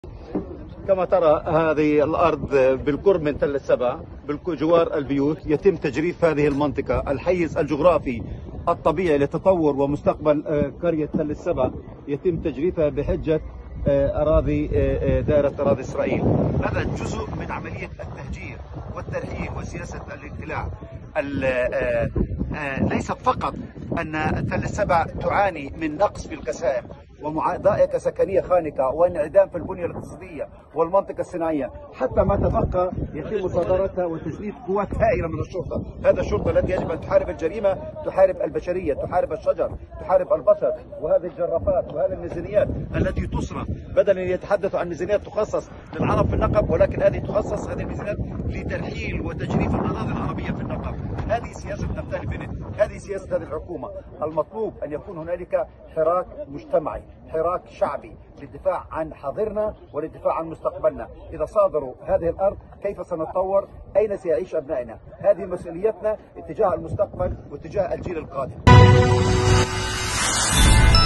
كما ترى هذه الأرض بالقرب من تل السبع بجوار البيوت. يتم تجريف هذه المنطقة، الحيز الجغرافي الطبيعي لتطور ومستقبل قرية تل السبع يتم تجريفها بحجة أراضي دائرة أراضي إسرائيل. هذا جزء من عملية التهجير والترحيل وسياسة الاقتلاع. ليس فقط أن تل السبع تعاني من نقص في الكسائم وضائقة سكنية خانقة وانعدام في البنية الاقتصادية والمنطقة الصناعية، حتى ما تبقى يتم مصادرتها وتسليط قوات هائلة من الشرطة. هذا الشرطة التي يجب أن تحارب الجريمة، تحارب البشرية، تحارب الشجر، تحارب البشر. وهذه الجرافات وهذه الميزانيات التي تصرف، بدلا يتحدثوا عن ميزانيات تخصص للعرب في النقب، ولكن هذه تخصص هذه الميزانيات لترحيل وتجريف الأراضي العربية في النقب. هذه سياسة نفتالي بنت، هذه سياسة هذه الحكومة. المطلوب أن يكون هنالك حراك مجتمعي، حراك شعبي للدفاع عن حاضرنا وللدفاع عن مستقبلنا. إذا صادروا هذه الأرض كيف سنتطور؟ أين سيعيش أبنائنا؟ هذه مسؤوليتنا اتجاه المستقبل واتجاه الجيل القادم.